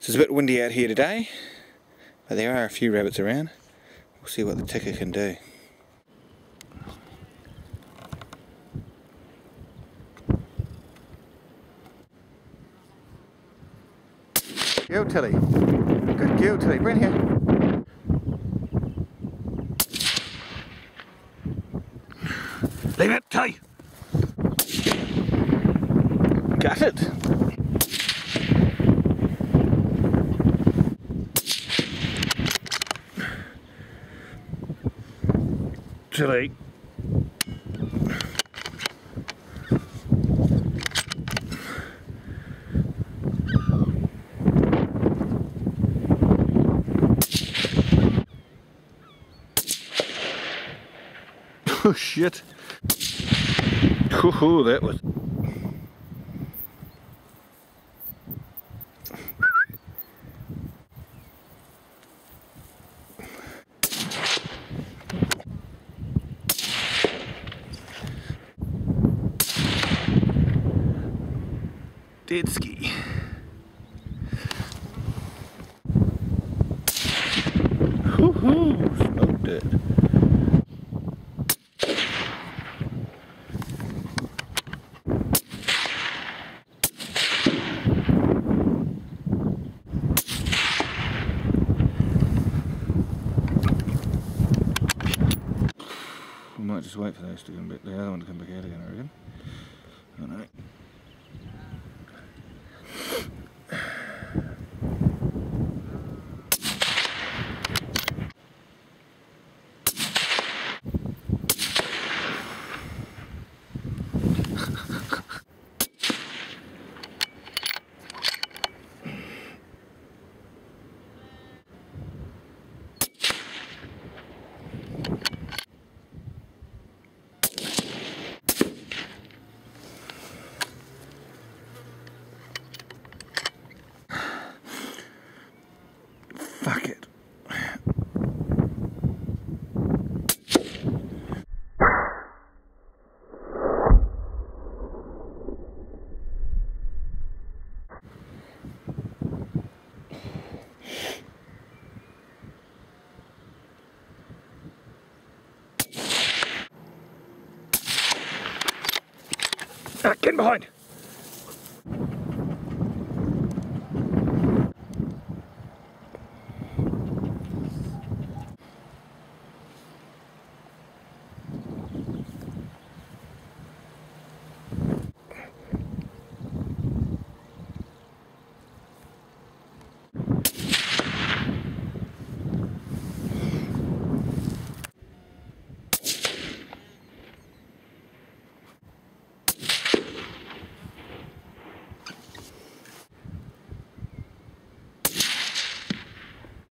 So it's a bit windy out here today, but there are a few rabbits around. We'll see what the ticker can do. Girl Tilly. Good girl Tilly, bring here. Leave it, Tilly. Got it. Tilly. Oh shit. Oh, that was... Dead ski. Woohoo! Smoked it. We might just wait for those to come back, the other one to come back out again, I reckon. I don't know. Fuck it. Get behind!